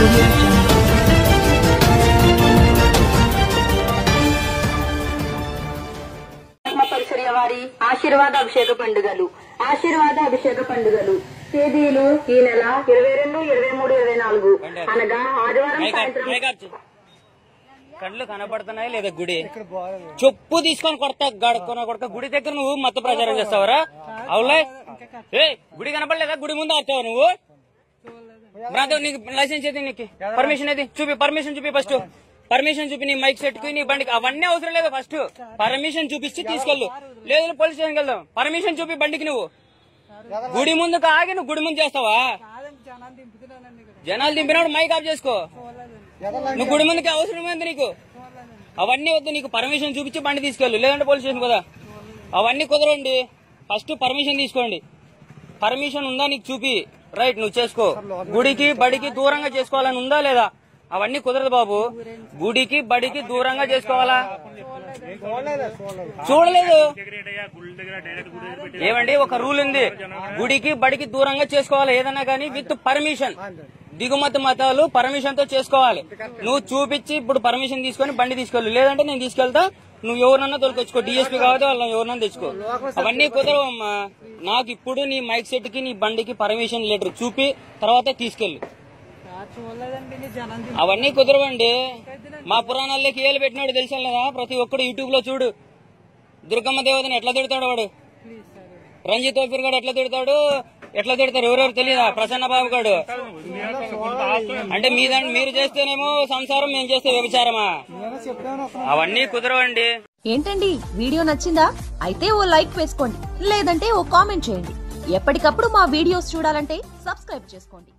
పరిసర వారి ఆశీర్వాద అభిషేక పండుగలు తేదీలు ఈ నెల 22, 23, 24 అనగా ఆదివారం సాయంత్రం. కళ్ళు కనపడుతున్నాయి లేదా గుడి చెప్పు తీసుకొని కొడతా గుడి దగ్గర నువ్వు మత ప్రచారం చేస్తావరా? అవులే గుడి కనపడలేదా? గుడి ముందు ఆడతావు నువ్వు? నీకు లైసెన్స్ ఏది? నీకు పర్మిషన్ ఏది? పర్మిషన్ చూపి ఫస్ట్. పర్మిషన్ చూపి నీ మైక్ సెట్ కి నీ బండికి అవన్నీ అవసరం లేదు. ఫస్ట్ పర్మిషన్ చూపించి తీసుకెళ్ళు, లేదు పోలీస్ స్టేషన్కి వెళ్దాం. పర్మిషన్ చూపి బండికి. నువ్వు గుడి ముందు ఆగి నువ్వు గుడి ముందు చేస్తావా? జనాలు దింపినప్పుడు మైక్ ఆఫ్ చేసుకో. నువ్వు గుడి ముందుకి అవసరం ఏంది నీకు? అవన్నీ వద్దు. నీకు పర్మిషన్ చూపించి బండి తీసుకెళ్ళు, లేదంటే పోలీస్ స్టేషన్ కదా. అవన్నీ కుదరండి. ఫస్ట్ పర్మిషన్ తీసుకోండి. పర్మిషన్ ఉందా నీకు చూపి, రైట్ నువ్వు చేసుకో. గుడికి బడికి దూరంగా చేసుకోవాలని ఉందా లేదా? అవన్నీ కుదరదు బాబు. గుడికి బడికి దూరంగా చేసుకోవాలా? చూడలేదు ఏమండి? ఒక రూల్ ఉంది, గుడికి బడికి దూరంగా చేసుకోవాలి ఏదన్నా కానీ విత్ పర్మిషన్. దిగుమతి మతాలు పర్మిషన్ తో చేసుకోవాలి. నువ్వు చూపించి ఇప్పుడు పర్మిషన్ తీసుకొని బండి తీసుకెళ్ళు, లేదంటే నేను తీసుకెళ్తా. నువ్వు ఎవరినన్నా తోలుకొచ్చుకో, డిఎస్పీ కావాలి వాళ్ళని ఎవరినన్నా తెచ్చుకో. అవన్నీ కుదరవమ్మా. నాకు ఇప్పుడు నీ మైక్ సెట్ కి నీ బండికి పర్మిషన్ లెటర్ చూపి తర్వాత తీసుకెళ్ళు. అవన్నీ కుదరవండి. మా పురాణాల్లోకి ఏలు పెట్టినాడు తెలుసా లేదా? ప్రతి ఒక్కడు యూట్యూబ్ లో చూడు. దుర్గమ్మ దేవతని ఎట్లా తిడతాడు వాడు, రంజిత్ ఓఫీర్ గాడు ఎట్లా తిడతాడు, ఎట్లా తిడతారు ఎవరెవరు తెలియదా? ప్రసన్న బాబు గాడు అంటే మీరు చేస్తేనేమో సంసారం, మేము చేస్తే వ్యభిచారమా? అవన్నీ కుదరవండి. ఏంటండి వీడియో నచ్చిందా? అయితే ఓ లైక్ వేసుకోండి, లేదంటే ఓ కామెంట్ చేయండి. ఎప్పటికప్పుడు మా వీడియోస్ చూడాలంటే సబ్స్క్రైబ్ చేసుకోండి.